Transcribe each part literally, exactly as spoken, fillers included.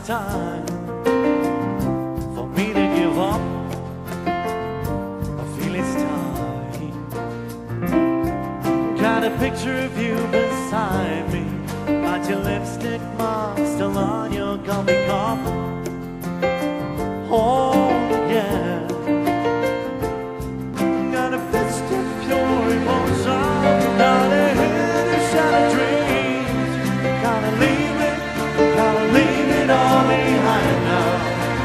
it's time for me to give up. I feel it's time. Got a picture of you beside me, got your lipstick mark still on your coffee cup. Oh yeah, got a fist of pure emotion, got a head of shattered dreams. Gotta leave it, gotta leave it all behind now.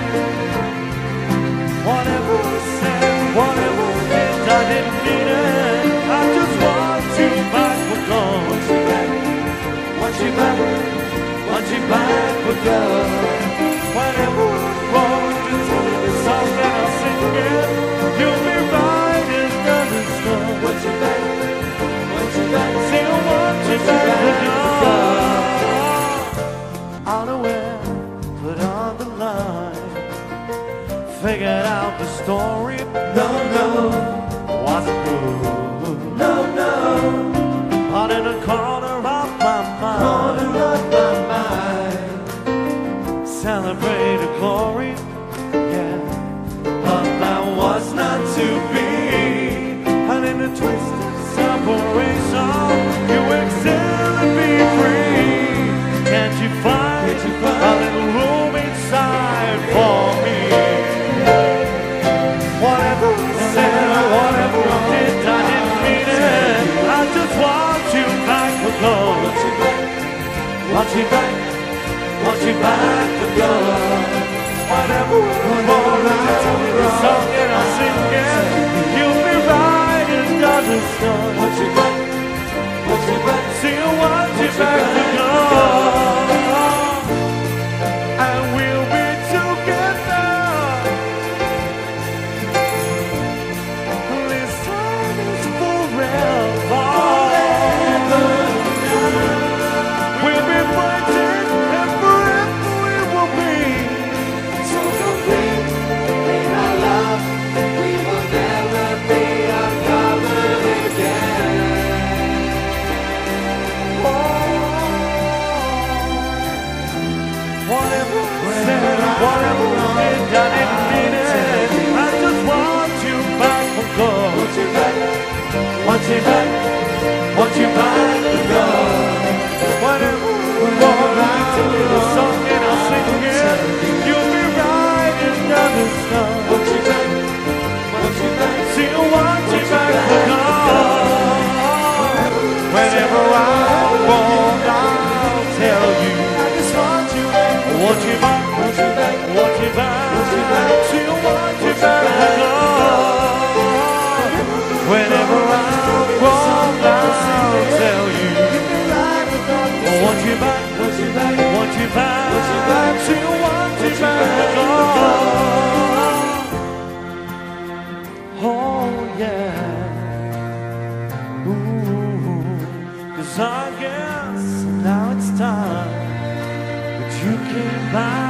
Whatever I said, whatever I did, I didn't mean it. I just want you back for good. Want you back, want you back, want you back for good. Whenever I wrote the song that I sing it, you'll be right and understood. Want you back, want you back, still want you back for good. Unaware, put on the line, figured out the story. No, no, wasn't good. No, no, out in the corner of my mind, corner of my mind, celebrate the glory, yeah, but that was not to be. And in the twist of separation, you excel and be free. Can't you find, Can't you find a little room inside for me? Whatever I said, whatever I did, I didn't mean it. I just want you back for good. Want you back, want you back, want you back for good. Whatever I wrote the song and I sing it, you'll be right and understood. Want you back, want you back, still want you back for good. And we'll be together. This time is forever. We'll be fighting and forever we will be. So complete in our love, we will never be uncovered again. Whatever I said, whatever I did, I didn't mean it. I just want you back for good. Want you back, Want you back, want you back for good. Whatever I wrote the song and I sing it, you'll be right and understood. want you back, want you back, Still want you back for good. Whenever I want, I'll tell you. I just want you back, Want you back, want you back, want you back, Want you back. still want you back for good. Whenever I want, I'll tell you. Want you back, want you back, want you back, Want you back. still want you Want you back back. for good. Oh yeah. Ooh, 'cause I guess now it's time that you came back.